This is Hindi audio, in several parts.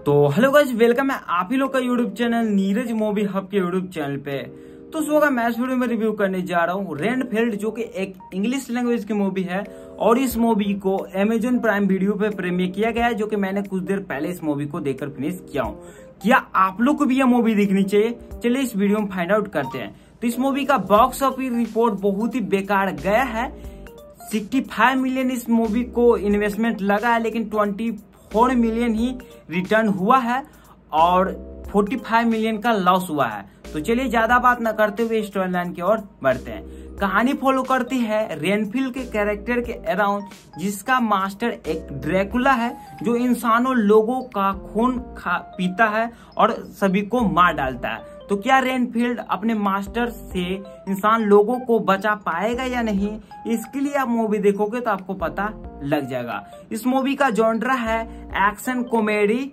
तो हेलो गाइस, वेलकम है आप ही लोग का YouTube channel Neeraj movie hub के यूट्यूब चैनल पे। तो सो का मैं इस वीडियो में रिव्यू करने जा रहा हूँ रेनफील्ड, जो कि एक इंग्लिश लैंग्वेज की मूवी है और इस मूवी को अमेजॉन प्राइम वीडियो पे प्रीमियर किया गया है, जो कि मैंने कुछ देर पहले इस मूवी को देखकर फिनिश किया हूँ। क्या आप लोग को भी यह मूवी देखनी चाहिए? चलिए इस वीडियो में फाइंड आउट करते हैं। तो इस मूवी का बॉक्स ऑफिस रिपोर्ट बहुत ही बेकार गया है। 65 मिलियन इस मूवी को इन्वेस्टमेंट लगा है, लेकिन 24 मिलियन ही रिटर्न हुआ है और 45 मिलियन का लॉस हुआ है। तो चलिए ज्यादा बात न करते हुए स्टोरी लाइन की ओर बढ़ते हैं। कहानी फॉलो करती है रेनफील्ड के कैरेक्टर के अराउंड, जिसका मास्टर एक ड्रैकुला है जो इंसानों लोगों का खून पीता है और सभी को मार डालता है। तो क्या रेनफील्ड अपने मास्टर से इंसान लोगों को बचा पाएगा या नहीं, इसके लिए आप मूवी देखोगे तो आपको पता लग जाएगा। इस मूवी का जॉनरा है एक्शन कॉमेडी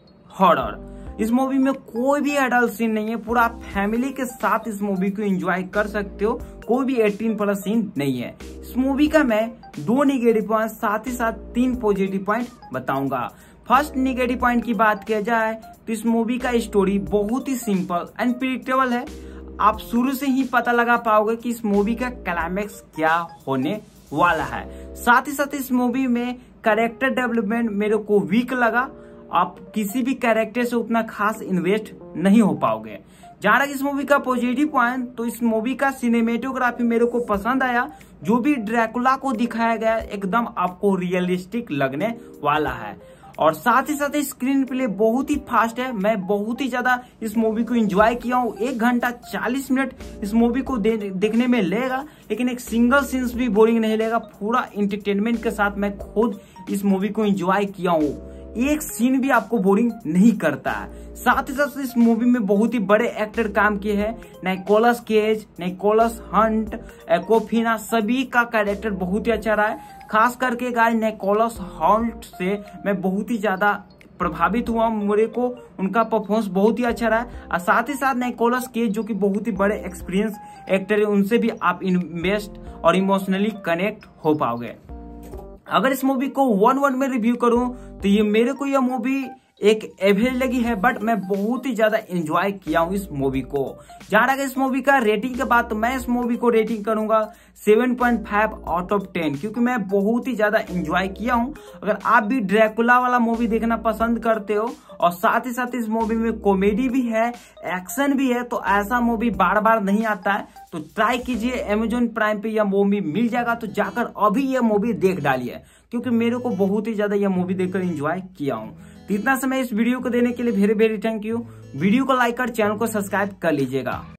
हॉरर। इस मूवी में कोई भी एडल्ट सीन नहीं है, पूरा फैमिली के साथ इस मूवी को एंजॉय कर सकते हो। कोई भी 18+ सीन नहीं है। इस मूवी का मैं 2 निगेटिव पॉइंट साथ ही साथ 3 पॉजिटिव पॉइंट बताऊंगा। फर्स्ट निगेटिव पॉइंट की बात किया जाए तो इस मूवी का स्टोरी बहुत ही सिंपल एंड प्रिडिक्टेबल है। आप शुरू से ही पता लगा पाओगे कि इस मूवी का क्लाइमैक्स क्या होने वाला है। साथ ही साथ इस मूवी में कैरेक्टर डेवलपमेंट मेरे को वीक लगा। आप किसी भी कैरेक्टर से उतना खास इन्वेस्ट नहीं हो पाओगे। जहां तक इस मूवी का पॉजिटिव पॉइंट, तो इस मूवी का सिनेमेटोग्राफी मेरे को पसंद आया। जो भी ड्रैकुला को दिखाया गया एकदम आपको रियलिस्टिक लगने वाला है। और साथ ही साथ स्क्रीन प्ले बहुत ही फास्ट है। मैं बहुत ही ज्यादा इस मूवी को एंजॉय किया हूँ। 1 घंटा 40 मिनट इस मूवी को देखने में लगेगा, लेकिन एक सिंगल सीन्स भी बोरिंग नहीं लगेगा। पूरा एंटरटेनमेंट के साथ मैं खुद इस मूवी को एंजॉय किया हूँ। एक सीन भी आपको बोरिंग नहीं करता है। साथ ही साथ इस मूवी में बहुत ही बड़े एक्टर काम किए हैं। Nicolas Cage, Nicholas Hunt, Aquafina, सभी का कैरेक्टर बहुत ही अच्छा रहा है। खास करके गाइस निकोलस हंट से मैं बहुत ही ज्यादा प्रभावित हुआ। मेरे को उनका परफॉर्मेंस बहुत ही अच्छा रहा है। और साथ ही साथ निकोलस केज, जो कि बहुत ही बड़े एक्सपीरियंस एक्टर है, उनसे भी आप इन्वेस्ट और इमोशनली कनेक्ट हो पाओगे। अगर इस मूवी को 1 वर्ड में रिव्यू करूं तो मेरे को यह मूवी एक एवरेज लगी है, बट मैं बहुत ही ज्यादा एंजॉय किया हूं इस मूवी को। जहां तक इस मूवी का रेटिंग के बाद, तो मैं इस मूवी को रेटिंग करूंगा 7.5 आउट ऑफ 10, क्योंकि मैं बहुत ही ज्यादा एंजॉय किया हूं। अगर आप भी ड्रैकुला वाला मूवी देखना पसंद करते हो और साथ ही साथ इस मूवी में कॉमेडी भी है, एक्शन भी है, तो ऐसा मूवी बार बार नहीं आता है। तो ट्राई कीजिए, अमेजॉन प्राइम पे यह मूवी मिल जाएगा, तो जाकर अभी यह मूवी देख डालिए, क्योंकि मेरे को बहुत ही ज्यादा यह मूवी देखकर एंजॉय किया हूँ। तो इतना समय इस वीडियो को देने के लिए very very thank you. Video को लाइक कर चैनल को सब्सक्राइब कर लीजिएगा।